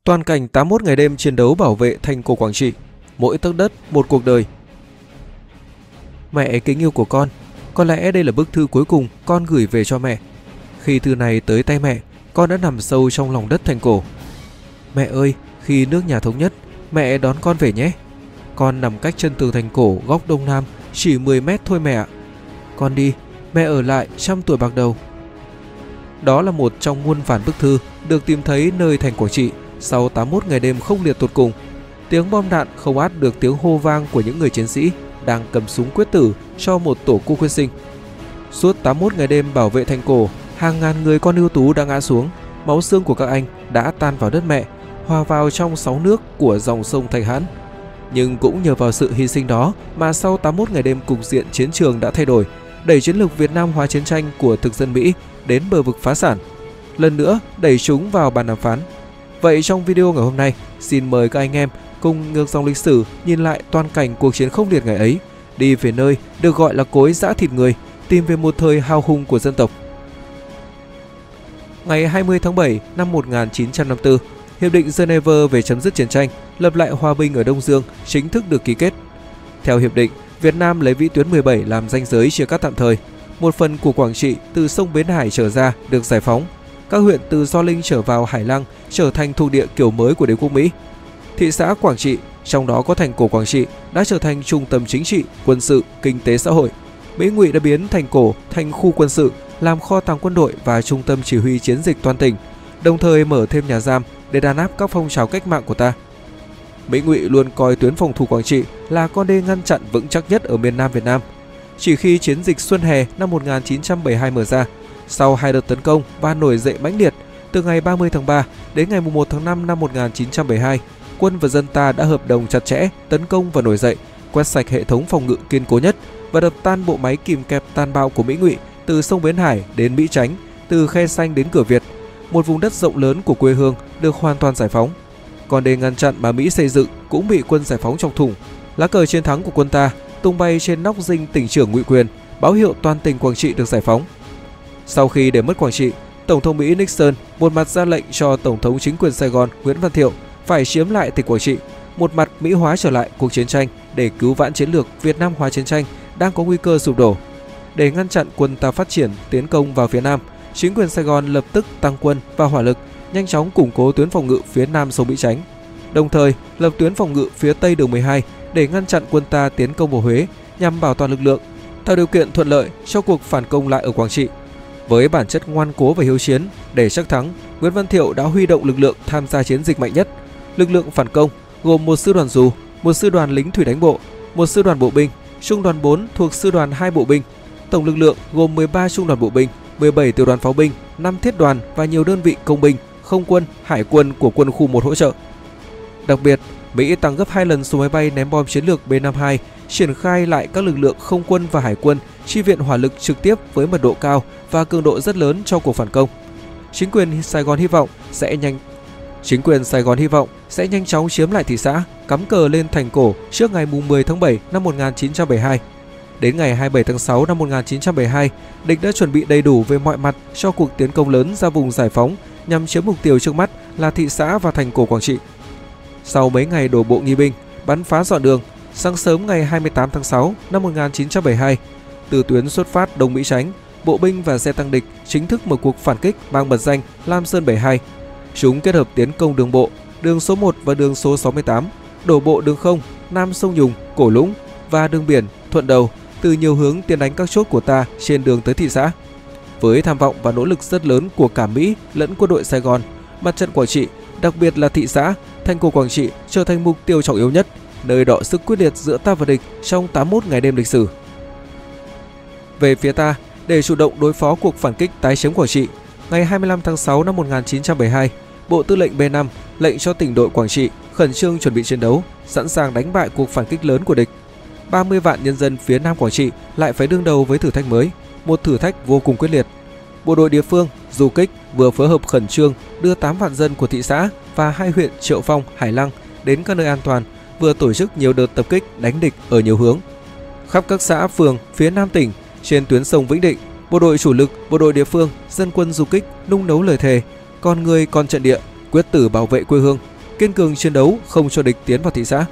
Toàn cảnh 81 ngày đêm chiến đấu bảo vệ thành cổ Quảng Trị, mỗi tấc đất một cuộc đời. Mẹ kính yêu của con, có lẽ đây là bức thư cuối cùng con gửi về cho mẹ. Khi thư này tới tay mẹ, con đã nằm sâu trong lòng đất thành cổ. Mẹ ơi, khi nước nhà thống nhất, mẹ đón con về nhé. Con nằm cách chân tường thành cổ góc đông nam chỉ 10 mét thôi mẹ ạ. Con đi, mẹ ở lại 100 tuổi bạc đầu. Đó là một trong muôn vàn bức thư được tìm thấy nơi thành Quảng Trị sau 81 ngày đêm khốc liệt tột cùng. Tiếng bom đạn không át được tiếng hô vang của những người chiến sĩ đang cầm súng quyết tử cho một tổ quốc quyên sinh. Suốt 81 ngày đêm bảo vệ thành cổ, hàng ngàn người con ưu tú đã ngã xuống, máu xương của các anh đã tan vào đất mẹ, hòa vào trong sóng nước của dòng sông Thạch Hãn. Nhưng cũng nhờ vào sự hy sinh đó mà sau 81 ngày đêm cục diện chiến trường đã thay đổi, đẩy chiến lược Việt Nam hóa chiến tranh của thực dân Mỹ đến bờ vực phá sản, lần nữa đẩy chúng vào bàn đàm phán. Vậy trong video ngày hôm nay, xin mời các anh em cùng ngược dòng lịch sử nhìn lại toàn cảnh cuộc chiến khốc liệt ngày ấy, đi về nơi được gọi là cối giã thịt người, tìm về một thời hào hùng của dân tộc. Ngày 20 tháng 7 năm 1954, Hiệp định Geneva về chấm dứt chiến tranh, lập lại hòa bình ở Đông Dương chính thức được ký kết. Theo hiệp định, Việt Nam lấy vĩ tuyến 17 làm ranh giới chia cắt tạm thời. Một phần của Quảng Trị từ sông Bến Hải trở ra được giải phóng. Các huyện từ Gio Linh trở vào Hải Lăng trở thành thuộc địa kiểu mới của đế quốc Mỹ. Thị xã Quảng Trị, trong đó có thành cổ Quảng Trị, đã trở thành trung tâm chính trị, quân sự, kinh tế xã hội. Mỹ Ngụy đã biến thành cổ thành khu quân sự, làm kho tàng quân đội và trung tâm chỉ huy chiến dịch toàn tỉnh, đồng thời mở thêm nhà giam để đàn áp các phong trào cách mạng của ta. Mỹ Ngụy luôn coi tuyến phòng thủ Quảng Trị là con đê ngăn chặn vững chắc nhất ở miền Nam Việt Nam. Chỉ khi chiến dịch Xuân Hè năm 1972 mở ra, sau 2 đợt tấn công và nổi dậy mãnh liệt, từ ngày 30 tháng 3 đến ngày 1 tháng 5 năm 1972, quân và dân ta đã hợp đồng chặt chẽ tấn công và nổi dậy, quét sạch hệ thống phòng ngự kiên cố nhất và đập tan bộ máy kìm kẹp tàn bạo của Mỹ Ngụy từ sông Bến Hải đến Mỹ Chánh, từ Khe Xanh đến Cửa Việt. Một vùng đất rộng lớn của quê hương được hoàn toàn giải phóng. Còn để ngăn chặn mà Mỹ xây dựng cũng bị quân giải phóng chọc thủng. Lá cờ chiến thắng của quân ta tung bay trên nóc dinh tỉnh trưởng Ngụy Quyền, báo hiệu toàn tỉnh Quảng Trị được giải phóng. Sau khi để mất Quảng Trị, Tổng thống Mỹ Nixon một mặt ra lệnh cho Tổng thống chính quyền Sài Gòn Nguyễn Văn Thiệu phải chiếm lại tỉnh Quảng Trị, một mặt Mỹ hóa trở lại cuộc chiến tranh để cứu vãn chiến lược Việt Nam hóa chiến tranh đang có nguy cơ sụp đổ. Để ngăn chặn quân ta phát triển tiến công vào phía Nam, chính quyền Sài Gòn lập tức tăng quân và hỏa lực, nhanh chóng củng cố tuyến phòng ngự phía Nam sông Mỹ Chánh, đồng thời lập tuyến phòng ngự phía Tây đường 12 để ngăn chặn quân ta tiến công vào Huế nhằm bảo toàn lực lượng, tạo điều kiện thuận lợi cho cuộc phản công lại ở Quảng Trị. Với bản chất ngoan cố và hiếu chiến, để chắc thắng, Nguyễn Văn Thiệu đã huy động lực lượng tham gia chiến dịch mạnh nhất. Lực lượng phản công gồm một sư đoàn dù, một sư đoàn lính thủy đánh bộ, một sư đoàn bộ binh, trung đoàn 4 thuộc sư đoàn 2 bộ binh. Tổng lực lượng gồm 13 trung đoàn bộ binh, 17 tiểu đoàn pháo binh, 5 thiết đoàn và nhiều đơn vị công binh, không quân, hải quân của quân khu 1 hỗ trợ. Đặc biệt, Mỹ tăng gấp 2 lần số máy bay ném bom chiến lược B-52, triển khai lại các lực lượng không quân và hải quân chi viện hỏa lực trực tiếp với mật độ cao và cường độ rất lớn cho cuộc phản công. Chính quyền Sài Gòn hy vọng sẽ nhanh chóng chiếm lại thị xã, cắm cờ lên thành cổ trước ngày 10 tháng 7 năm 1972. Đến ngày 27 tháng 6 năm 1972, địch đã chuẩn bị đầy đủ về mọi mặt cho cuộc tiến công lớn ra vùng giải phóng nhằm chiếm mục tiêu trước mắt là thị xã và thành cổ Quảng Trị. Sau mấy ngày đổ bộ nghi binh, bắn phá dọn đường, sáng sớm ngày 28 tháng 6 năm 1972, từ tuyến xuất phát Đông Mỹ Chánh, bộ binh và xe tăng địch chính thức mở cuộc phản kích mang mật danh Lam Sơn 72. Chúng kết hợp tiến công đường bộ, đường số 1 và đường số 68, đổ bộ đường không, Nam sông Nhùng, Cổ Lũng và đường biển Thuận Đầu từ nhiều hướng tiến đánh các chốt của ta trên đường tới thị xã. Với tham vọng và nỗ lực rất lớn của cả Mỹ lẫn quân đội Sài Gòn, mặt trận Quảng Trị, đặc biệt là thị xã, thành cổ Quảng Trị trở thành mục tiêu trọng yếu nhất, nơi đọ sức quyết liệt giữa ta và địch trong 81 ngày đêm lịch sử. Về phía ta, để chủ động đối phó cuộc phản kích tái chiếm Quảng Trị, ngày 25 tháng 6 năm 1972, Bộ Tư lệnh B5 lệnh cho tỉnh đội Quảng Trị khẩn trương chuẩn bị chiến đấu, sẵn sàng đánh bại cuộc phản kích lớn của địch. 30 vạn nhân dân phía Nam Quảng Trị lại phải đương đầu với thử thách mới, một thử thách vô cùng quyết liệt. Bộ đội địa phương, du kích vừa phối hợp khẩn trương đưa 8 vạn dân của thị xã và 2 huyện Triệu Phong, Hải Lăng đến các nơi an toàn, vừa tổ chức nhiều đợt tập kích đánh địch ở nhiều hướng. Khắp các xã phường phía Nam tỉnh, trên tuyến sông Vĩnh Định, bộ đội chủ lực, bộ đội địa phương, dân quân du kích nung nấu lời thề, con người con trận địa, quyết tử bảo vệ quê hương, kiên cường chiến đấu không cho địch tiến vào thị xã.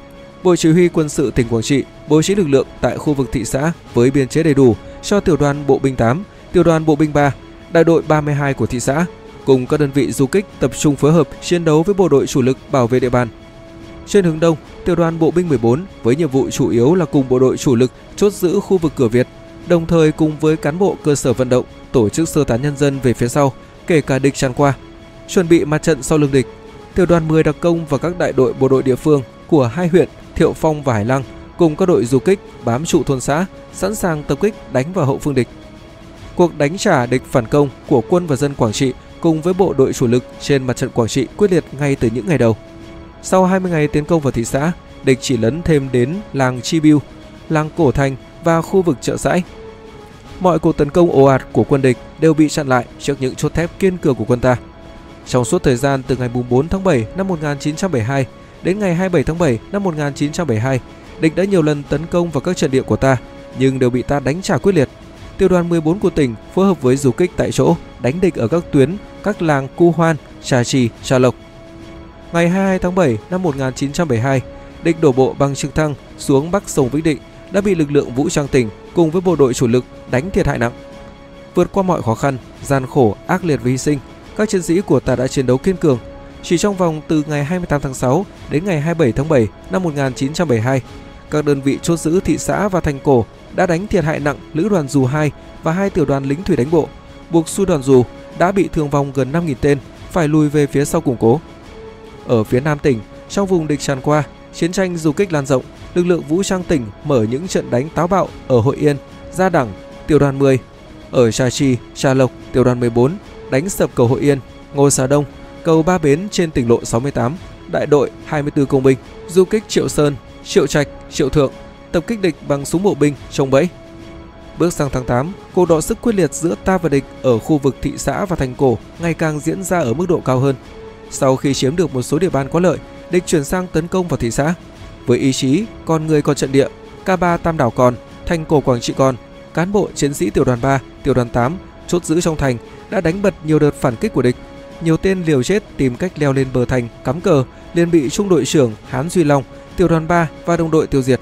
Bộ Chỉ huy Quân sự tỉnh Quảng Trị bố trí lực lượng tại khu vực thị xã với biên chế đầy đủ cho tiểu đoàn bộ binh 8, tiểu đoàn bộ binh 3, đại đội 32 của thị xã cùng các đơn vị du kích tập trung phối hợp chiến đấu với bộ đội chủ lực bảo vệ địa bàn. Trên hướng đông, tiểu đoàn bộ binh 14 với nhiệm vụ chủ yếu là cùng bộ đội chủ lực chốt giữ khu vực cửa Việt, đồng thời cùng với cán bộ cơ sở vận động tổ chức sơ tán nhân dân về phía sau, kể cả địch tràn qua, chuẩn bị mặt trận sau lưng địch. Tiểu đoàn 10 đặc công và các đại đội bộ đội địa phương của hai huyện Thiệu Phong và Hải Lăng cùng các đội du kích bám trụ thôn xã, sẵn sàng tập kích đánh vào hậu phương địch. Cuộc đánh trả địch phản công của quân và dân Quảng Trị cùng với bộ đội chủ lực trên mặt trận Quảng Trị quyết liệt ngay từ những ngày đầu. Sau 20 ngày tiến công vào thị xã, địch chỉ lấn thêm đến làng Chi Biêu, làng Cổ Thành và khu vực chợ Sãi. Mọi cuộc tấn công ồ ạt của quân địch đều bị chặn lại trước những chốt thép kiên cường của quân ta. Trong suốt thời gian từ ngày 4 tháng 7 năm 1972 đến ngày 27 tháng 7 năm 1972, địch đã nhiều lần tấn công vào các trận địa của ta nhưng đều bị ta đánh trả quyết liệt. Tiểu đoàn 14 của tỉnh phối hợp với du kích tại chỗ đánh địch ở các tuyến các làng Cu Hoan, Trà Trì, Trà Lộc. Ngày 22 tháng 7 năm 1972, địch đổ bộ bằng trực thăng xuống Bắc sông Vĩnh Định đã bị lực lượng vũ trang tỉnh cùng với bộ đội chủ lực đánh thiệt hại nặng. Vượt qua mọi khó khăn, gian khổ, ác liệt và hy sinh, các chiến sĩ của ta đã chiến đấu kiên cường. Chỉ trong vòng từ ngày 28 tháng 6 đến ngày 27 tháng 7 năm 1972, các đơn vị chốt giữ thị xã và thành cổ đã đánh thiệt hại nặng lữ đoàn dù 2 và 2 tiểu đoàn lính thủy đánh bộ, buộc sư đoàn dù đã bị thương vong gần 5.000 tên phải lùi về phía sau củng cố. Ở phía nam tỉnh, trong vùng địch tràn qua, chiến tranh du kích lan rộng, lực lượng vũ trang tỉnh mở những trận đánh táo bạo ở Hội Yên, Gia Đẳng, tiểu đoàn 10, ở Trà Trì, Trà Lộc, tiểu đoàn 14 đánh sập cầu Hội Yên, Ngô Xá Đông, cầu Ba Bến trên tỉnh lộ 68, đại đội 24 công binh du kích Triệu Sơn, Triệu Trạch, Triệu Thượng, tập kích địch bằng súng bộ binh trông bẫy. Bước sang tháng 8, cuộc đọ sức quyết liệt giữa ta và địch ở khu vực thị xã và thành cổ ngày càng diễn ra ở mức độ cao hơn. Sau khi chiếm được một số địa bàn có lợi, địch chuyển sang tấn công vào thị xã. Với ý chí, con người còn trận địa, K3 Tam Đảo còn, thành cổ Quảng Trị còn, cán bộ chiến sĩ tiểu đoàn 3, tiểu đoàn 8 chốt giữ trong thành đã đánh bật nhiều đợt phản kích của địch. Nhiều tên liều chết tìm cách leo lên bờ thành cắm cờ liền bị trung đội trưởng Hán Duy Long, tiểu đoàn 3 và đồng đội tiêu diệt.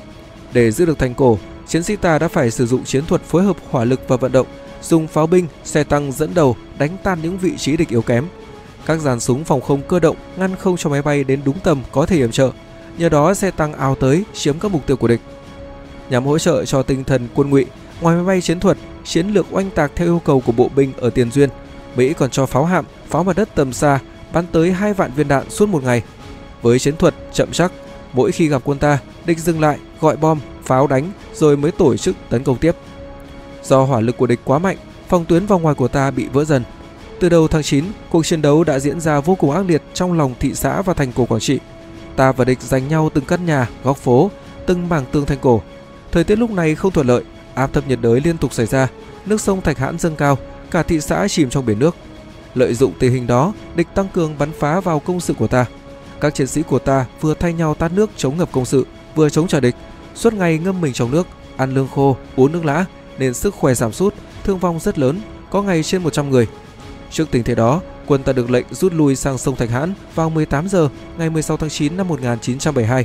Để giữ được thành cổ, chiến sĩ ta đã phải sử dụng chiến thuật phối hợp hỏa lực và vận động, dùng pháo binh, xe tăng dẫn đầu đánh tan những vị trí địch yếu kém. Các dàn súng phòng không cơ động ngăn không cho máy bay đến đúng tầm có thể yểm trợ. Nhờ đó xe tăng ào tới chiếm các mục tiêu của địch. Nhằm hỗ trợ cho tinh thần quân ngụy, ngoài máy bay chiến thuật, chiến lược oanh tạc theo yêu cầu của bộ binh ở Tiền Duyên, Mỹ còn cho pháo hạm, pháo mặt đất tầm xa bắn tới 2 vạn viên đạn suốt một ngày. Với chiến thuật chậm chắc, mỗi khi gặp quân ta, địch dừng lại, gọi bom, pháo đánh rồi mới tổ chức tấn công tiếp. Do hỏa lực của địch quá mạnh, phòng tuyến vòng ngoài của ta bị vỡ dần. Từ đầu tháng 9, cuộc chiến đấu đã diễn ra vô cùng ác liệt trong lòng thị xã và thành cổ Quảng Trị. Ta và địch giành nhau từng căn nhà, góc phố, từng mảng tường thành cổ. Thời tiết lúc này không thuận lợi, áp thấp nhiệt đới liên tục xảy ra, nước sông Thạch Hãn dâng cao, cả thị xã chìm trong biển nước. Lợi dụng tình hình đó, địch tăng cường bắn phá vào công sự của ta. Các chiến sĩ của ta vừa thay nhau tát nước chống ngập công sự, vừa chống trả địch, suốt ngày ngâm mình trong nước, ăn lương khô, uống nước lã nên sức khỏe giảm sút, thương vong rất lớn, có ngày trên 100 người. Trước tình thế đó, quân ta được lệnh rút lui sang sông Thạch Hãn vào 18 giờ ngày 16 tháng 9 năm 1972.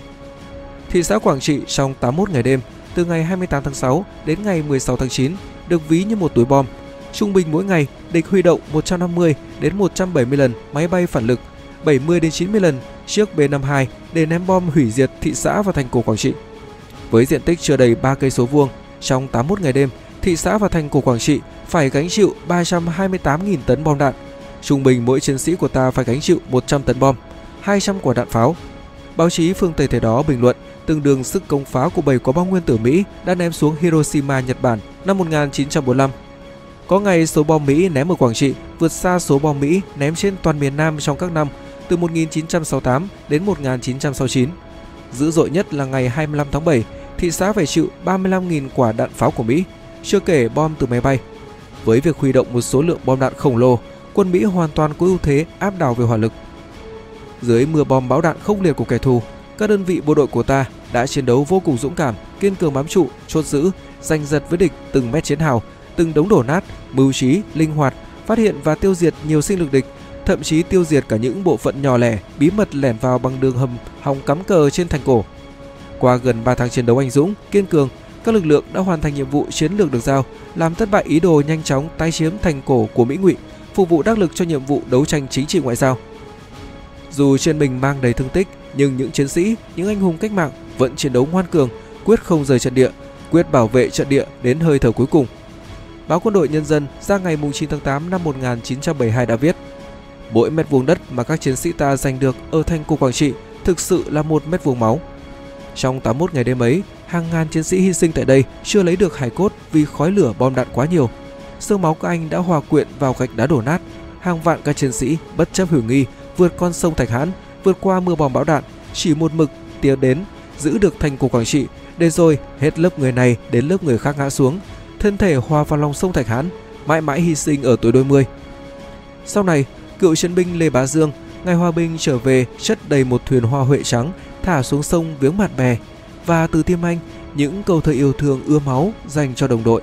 Thị xã Quảng Trị trong 81 ngày đêm, từ ngày 28 tháng 6 đến ngày 16 tháng 9, được ví như một túi bom. Trung bình mỗi ngày, địch huy động 150 đến 170 lần máy bay phản lực, 70 đến 90 lần chiếc B-52 để ném bom hủy diệt thị xã và thành cổ Quảng Trị. Với diện tích chưa đầy 3 cây số vuông, trong 81 ngày đêm, thị xã và thành cổ Quảng Trị phải gánh chịu 328.000 tấn bom đạn. Trung bình mỗi chiến sĩ của ta phải gánh chịu 100 tấn bom, 200 quả đạn pháo. Báo chí phương Tây thời đó bình luận tương đương sức công phá của 7 quả bom nguyên tử Mỹ đã ném xuống Hiroshima, Nhật Bản năm 1945. Có ngày số bom Mỹ ném ở Quảng Trị vượt xa số bom Mỹ ném trên toàn miền Nam trong các năm từ 1968 đến 1969. Dữ dội nhất là ngày 25 tháng 7, thị xã phải chịu 35.000 quả đạn pháo của Mỹ, chưa kể bom từ máy bay. Với việc huy động một số lượng bom đạn khổng lồ, quân Mỹ hoàn toàn có ưu thế áp đảo về hỏa lực. Dưới mưa bom bão đạn khốc liệt của kẻ thù, các đơn vị bộ đội của ta đã chiến đấu vô cùng dũng cảm, kiên cường bám trụ, chốt giữ, giành giật với địch từng mét chiến hào, từng đống đổ nát, mưu trí, linh hoạt, phát hiện và tiêu diệt nhiều sinh lực địch, thậm chí tiêu diệt cả những bộ phận nhỏ lẻ bí mật lẻn vào bằng đường hầm hòng cắm cờ trên thành cổ. Qua gần 3 tháng chiến đấu anh dũng, kiên cường, các lực lượng đã hoàn thành nhiệm vụ chiến lược được giao, làm thất bại ý đồ nhanh chóng tái chiếm thành cổ của Mỹ Ngụy, phục vụ đắc lực cho nhiệm vụ đấu tranh chính trị ngoại giao. Dù trên mình mang đầy thương tích, nhưng những chiến sĩ, những anh hùng cách mạng vẫn chiến đấu ngoan cường, quyết không rời trận địa, quyết bảo vệ trận địa đến hơi thở cuối cùng. Báo Quân đội Nhân dân ra ngày 9 tháng 8 năm 1972 đã viết: mỗi mét vuông đất mà các chiến sĩ ta giành được ở thành cổ Quảng Trị thực sự là một mét vuông máu. Trong 81 ngày đêm ấy, hàng ngàn chiến sĩ hy sinh tại đây chưa lấy được hài cốt vì khói lửa bom đạn quá nhiều. Xương máu các anh đã hòa quyện vào gạch đá đổ nát. Hàng vạn các chiến sĩ bất chấp hiểm nguy vượt con sông Thạch Hãn, vượt qua mưa bom bão đạn, chỉ một mực tiến đến giữ được thành cổ Quảng Trị, để rồi hết lớp người này đến lớp người khác ngã xuống, thân thể hòa vào lòng sông Thạch Hãn, mãi mãi hy sinh ở tuổi đôi mươi. Sau này, cựu chiến binh Lê Bá Dương ngày hòa bình trở về chất đầy một thuyền hoa huệ trắng thả xuống sông viếng bạn bè, và từ tim anh những câu thơ yêu thương ưa máu dành cho đồng đội.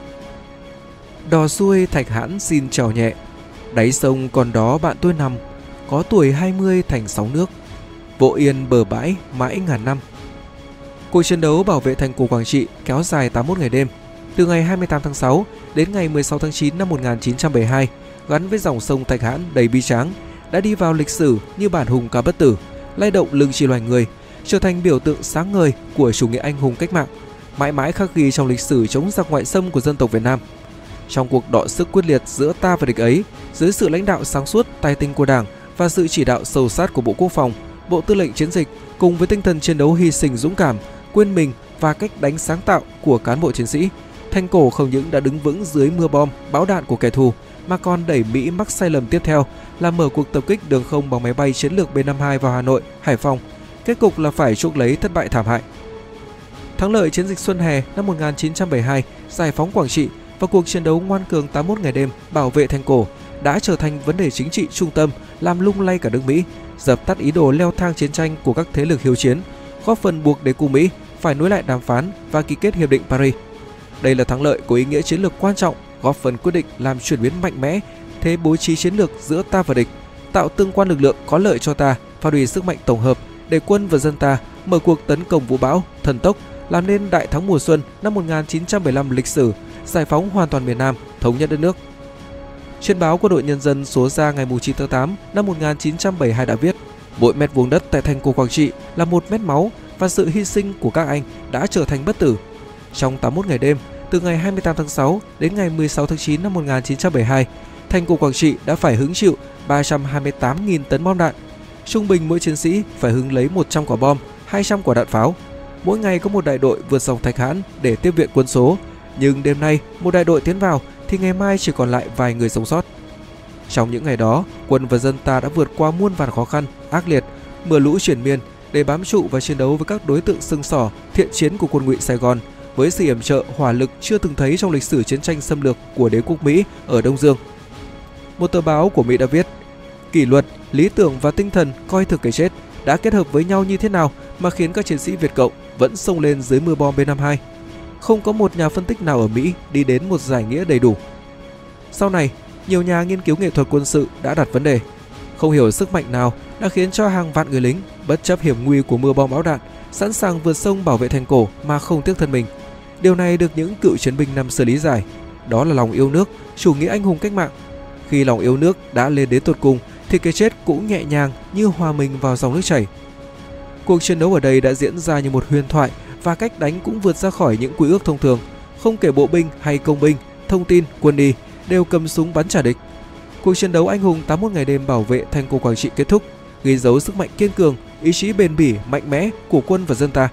Đò xuôi Thạch Hãn xin chào nhẹ, đáy sông còn đó bạn tôi nằm, có tuổi 20 thành sóng nước, vỗ yên bờ bãi mãi ngàn năm. Cuộc chiến đấu bảo vệ thành cổ Quảng Trị kéo dài 81 ngày đêm, từ ngày 28 tháng 6 đến ngày 16 tháng 9 năm 1972, gắn với dòng sông Thạch Hãn đầy bi tráng, đã đi vào lịch sử như bản hùng ca bất tử, lay động lưng chi loài người, trở thành biểu tượng sáng ngời của chủ nghĩa anh hùng cách mạng, mãi mãi khắc ghi trong lịch sử chống giặc ngoại xâm của dân tộc Việt Nam. Trong cuộc đọ sức quyết liệt giữa ta và địch ấy, dưới sự lãnh đạo sáng suốt, tài tình của Đảng và sự chỉ đạo sâu sát của Bộ Quốc phòng, Bộ Tư lệnh Chiến dịch, cùng với tinh thần chiến đấu hy sinh dũng cảm, quên mình và cách đánh sáng tạo của cán bộ chiến sĩ, thành cổ không những đã đứng vững dưới mưa bom, bão đạn của kẻ thù, mà còn đẩy Mỹ mắc sai lầm tiếp theo là mở cuộc tập kích đường không bằng máy bay chiến lược B-52 vào Hà Nội, Hải Phòng. Kết cục là phải chuốc lấy thất bại thảm hại. Thắng lợi chiến dịch Xuân Hè năm 1972, giải phóng Quảng Trị và cuộc chiến đấu ngoan cường 81 ngày đêm bảo vệ thành cổ đã trở thành vấn đề chính trị trung tâm, làm lung lay cả nước Mỹ, dập tắt ý đồ leo thang chiến tranh của các thế lực hiếu chiến, góp phần buộc đế quốc Mỹ phải nối lại đàm phán và ký kết hiệp định Paris. Đây là thắng lợi có ý nghĩa chiến lược quan trọng, góp phần quyết định làm chuyển biến mạnh mẽ thế bố trí chiến lược giữa ta và địch, tạo tương quan lực lượng có lợi cho ta, phát huy sức mạnh tổng hợp để quân và dân ta mở cuộc tấn công vũ bão, thần tốc, làm nên đại thắng mùa xuân năm 1975 lịch sử, giải phóng hoàn toàn miền Nam, thống nhất đất nước. Trên báo Quân đội Nhân dân số ra ngày 9 tháng 8 năm 1972 đã viết: mỗi mét vuông đất tại thành cổ Quảng Trị là một mét máu, và sự hy sinh của các anh đã trở thành bất tử. Trong 81 ngày đêm, từ ngày 28 tháng 6 đến ngày 16 tháng 9 năm 1972, thành cổ Quảng Trị đã phải hứng chịu 328.000 tấn bom đạn. Trung bình mỗi chiến sĩ phải hứng lấy 100 quả bom, 200 quả đạn pháo. Mỗi ngày có một đại đội vượt dòng Thạch Hãn để tiếp viện quân số, nhưng đêm nay một đại đội tiến vào thì ngày mai chỉ còn lại vài người sống sót. Trong những ngày đó, quân và dân ta đã vượt qua muôn vàn khó khăn, ác liệt, mưa lũ triền miên để bám trụ và chiến đấu với các đối tượng sừng sỏ, thiện chiến của quân ngụy Sài Gòn, với sự yểm trợ hỏa lực chưa từng thấy trong lịch sử chiến tranh xâm lược của đế quốc Mỹ ở Đông Dương. Một tờ báo của Mỹ đã viết: kỷ luật, lý tưởng và tinh thần coi thường cái chết đã kết hợp với nhau như thế nào mà khiến các chiến sĩ Việt Cộng vẫn xông lên dưới mưa bom B-52. Không có một nhà phân tích nào ở Mỹ đi đến một giải nghĩa đầy đủ. Sau này, nhiều nhà nghiên cứu nghệ thuật quân sự đã đặt vấn đề: không hiểu sức mạnh nào đã khiến cho hàng vạn người lính bất chấp hiểm nguy của mưa bom bão đạn sẵn sàng vượt sông bảo vệ thành cổ mà không tiếc thân mình. Điều này được những cựu chiến binh năm xưa lý giải, đó là lòng yêu nước, chủ nghĩa anh hùng cách mạng. Khi lòng yêu nước đã lên đến tột cùng thì cái chết cũng nhẹ nhàng như hòa mình vào dòng nước chảy. Cuộc chiến đấu ở đây đã diễn ra như một huyền thoại, và cách đánh cũng vượt ra khỏi những quy ước thông thường. Không kể bộ binh hay công binh, thông tin, quân y đều cầm súng bắn trả địch. Cuộc chiến đấu anh hùng 81 ngày đêm bảo vệ thành cổ Quảng Trị kết thúc, ghi dấu sức mạnh kiên cường, ý chí bền bỉ, mạnh mẽ của quân và dân ta.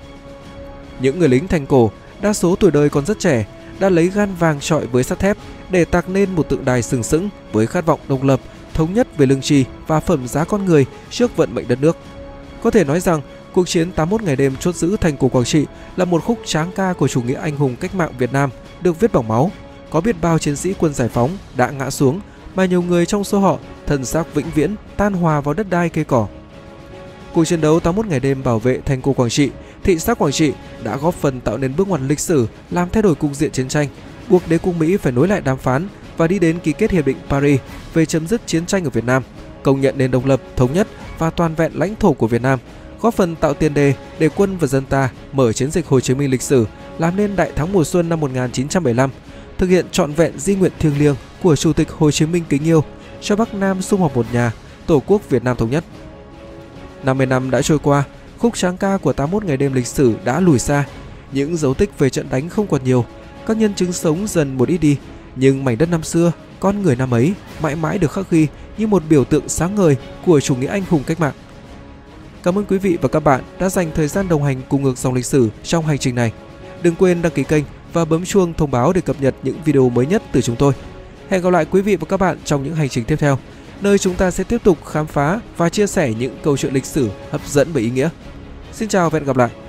Những người lính thành cổ, đa số tuổi đời còn rất trẻ, đã lấy gan vàng trọi với sắt thép để tạc nên một tượng đài sừng sững với khát vọng độc lập, thống nhất về lương tri và phẩm giá con người trước vận mệnh đất nước. Có thể nói rằng cuộc chiến 81 ngày đêm chốt giữ thành cổ Quảng Trị là một khúc tráng ca của chủ nghĩa anh hùng cách mạng Việt Nam được viết bằng máu. Có biết bao chiến sĩ quân giải phóng đã ngã xuống, mà nhiều người trong số họ thân xác vĩnh viễn tan hòa vào đất đai cây cỏ. Cuộc chiến đấu 81 ngày đêm bảo vệ thành cổ Quảng Trị, thị xã Quảng Trị đã góp phần tạo nên bước ngoặt lịch sử, làm thay đổi cục diện chiến tranh, buộc đế quốc Mỹ phải nối lại đàm phán và đi đến ký kết hiệp định Paris về chấm dứt chiến tranh ở Việt Nam. công nhận nền độc lập, thống nhất và toàn vẹn lãnh thổ của Việt Nam, góp phần tạo tiền đề để quân và dân ta mở chiến dịch Hồ Chí Minh lịch sử, làm nên Đại thắng mùa xuân năm 1975, thực hiện trọn vẹn di nguyện thiêng liêng của Chủ tịch Hồ Chí Minh kính yêu cho Bắc Nam sum họp một nhà, Tổ quốc Việt Nam thống nhất. 50 năm đã trôi qua, khúc tráng ca của 81 ngày đêm lịch sử đã lùi xa, những dấu tích về trận đánh không còn nhiều, các nhân chứng sống dần một ít đi, nhưng mảnh đất năm xưa, con người năm ấy mãi mãi được khắc ghi như một biểu tượng sáng ngời của chủ nghĩa anh hùng cách mạng. Cảm ơn quý vị và các bạn đã dành thời gian đồng hành cùng ngược dòng lịch sử trong hành trình này. Đừng quên đăng ký kênh và bấm chuông thông báo để cập nhật những video mới nhất từ chúng tôi. Hẹn gặp lại quý vị và các bạn trong những hành trình tiếp theo, nơi chúng ta sẽ tiếp tục khám phá và chia sẻ những câu chuyện lịch sử hấp dẫn và ý nghĩa. Xin chào và hẹn gặp lại.